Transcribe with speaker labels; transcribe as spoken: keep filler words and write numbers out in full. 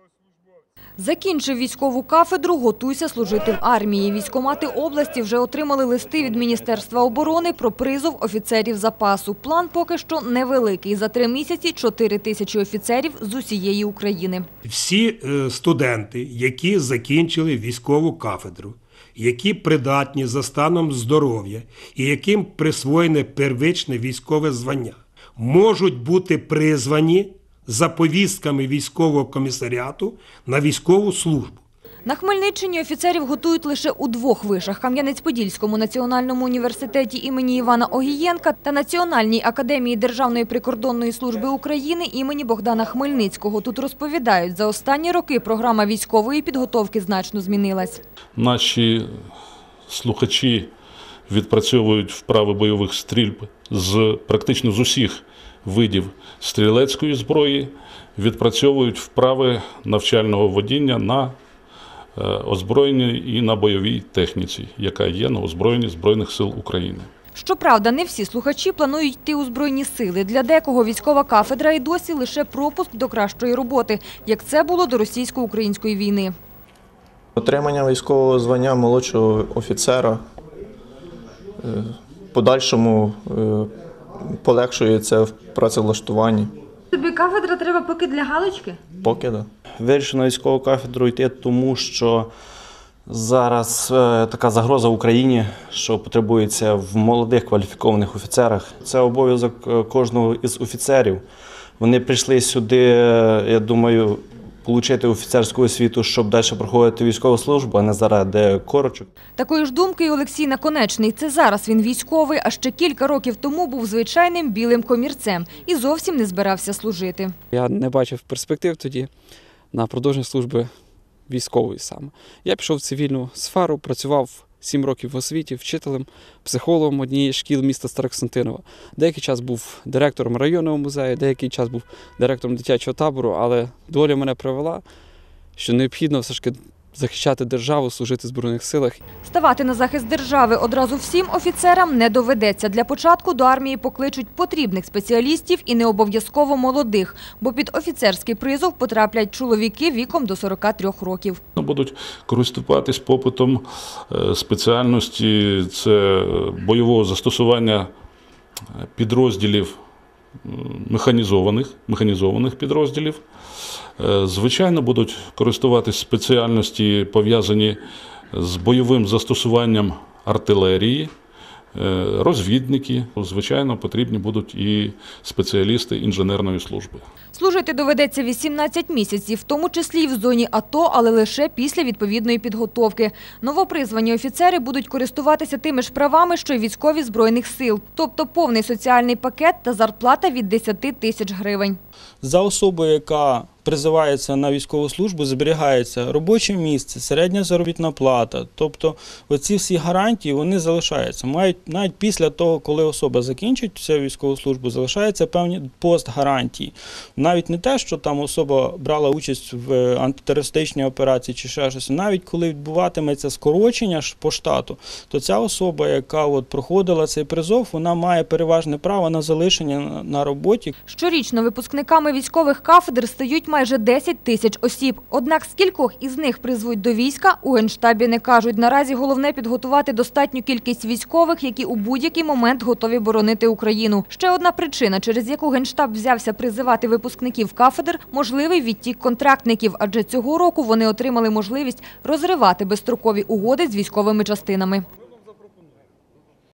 Speaker 1: Закінчив військову кафедру, готуйся служити в армії. Військкомати області вже отримали листи від Міністерства оборони про призов офіцерів запасу. План поки що невеликий. За три місяці – чотири тисячі офіцерів з усієї України.
Speaker 2: Всі студенти, які закінчили військову кафедру, які придатні за станом здоров'я і яким присвоєне первичне військове звання, можуть бути призвані за повістками військового комісаріату на військову службу.
Speaker 1: На Хмельниччині офіцерів готують лише у двох вишах – Кам'янець-Подільському національному університеті імені Івана Огієнка та Національній академії Державної прикордонної служби України імені Богдана Хмельницького. Тут розповідають, за останні роки програма військової підготовки значно змінилась.
Speaker 3: Наші слухачі відпрацьовують вправи бойових стрільб з практично з усіх видів стрілецької зброї, відпрацьовують вправи навчального водіння на озброєнні і на бойовій техніці, яка є на озброєнні Збройних сил України.
Speaker 1: Щоправда, не всі слухачі планують йти у Збройні сили. Для декого військова кафедра і досі лише пропуск до кращої роботи, як це було до російсько-української війни.
Speaker 4: Отримання військового звання молодшого офіцера в подальшому полегшує це в працевлаштуванні.
Speaker 1: Тобі кафедра треба поки для галочки?
Speaker 4: Поки, так.
Speaker 5: Вирішив на військову кафедру йти, тому що зараз така загроза в Україні, що потребується в молодих кваліфікованих офіцерах. Це обов'язок кожного із офіцерів. Вони прийшли сюди, я думаю, отримати офіцерську освіту, щоб далі проходити військову службу, а не заради корочок.
Speaker 1: Такої ж думки і Олексій Наконечний. Це зараз він військовий, а ще кілька років тому був звичайним білим комірцем і зовсім не збирався служити.
Speaker 6: Я не бачив перспектив тоді на продовження служби військової саме. Я пішов в цивільну сферу, працював сім років в освіті, вчителем, психологом однієї з шкіл міста Старокостянтинова. Деякий час був директором районного музею, деякий час був директором дитячого табору, але доля мене привела, що необхідно все ж таки захищати державу, служити в Збройних силах.
Speaker 1: Ставати на захист держави одразу всім офіцерам не доведеться. Для початку до армії покличуть потрібних спеціалістів і не обов'язково молодих, бо під офіцерський призов потраплять чоловіки віком до сорока трьох років.
Speaker 3: Будуть користуватись попитом спеціальності, це бойового застосування підрозділів, механізованих, механізованих підрозділів. Звичайно, будуть користуватись спеціальності, пов'язані з бойовим застосуванням артилерії, розвідники. Звичайно, потрібні будуть і спеціалісти інженерної служби.
Speaker 1: Служити доведеться вісімнадцять місяців, в тому числі і в зоні АТО, але лише після відповідної підготовки. Новопризвані офіцери будуть користуватися тими ж правами, що й військові Збройних сил, тобто повний соціальний пакет та зарплата від десяти тисяч гривень.
Speaker 7: За особу, яка призивається на військову службу, зберігається робоче місце, середня заробітна плата. Тобто оці всі гарантії, вони залишаються. Мають, навіть після того, коли особа закінчить цю військову службу, залишаються певні постгарантії. Навіть не те, що там особа брала участь в антитерористичній операції чи ще щось. Навіть коли відбуватиметься скорочення по штату, то ця особа, яка от проходила цей призов, вона має переважне право на залишення на роботі.
Speaker 1: Щорічно випускниками військових кафедр стають майже десять тисяч осіб. Однак скількох із них призвуть до війська, у Генштабі не кажуть. Наразі головне підготувати достатню кількість військових, які у будь-який момент готові боронити Україну. Ще одна причина, через яку Генштаб взявся призивати випускників кафедр – можливий відтік контрактників, адже цього року вони отримали можливість розривати безстрокові угоди з військовими частинами.